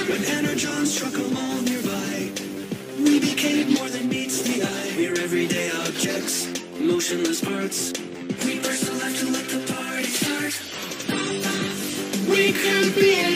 When Energon struck a mall nearby, we became more than meets the eye. We're everyday objects, motionless parts. We burst alive to let the party start. We could be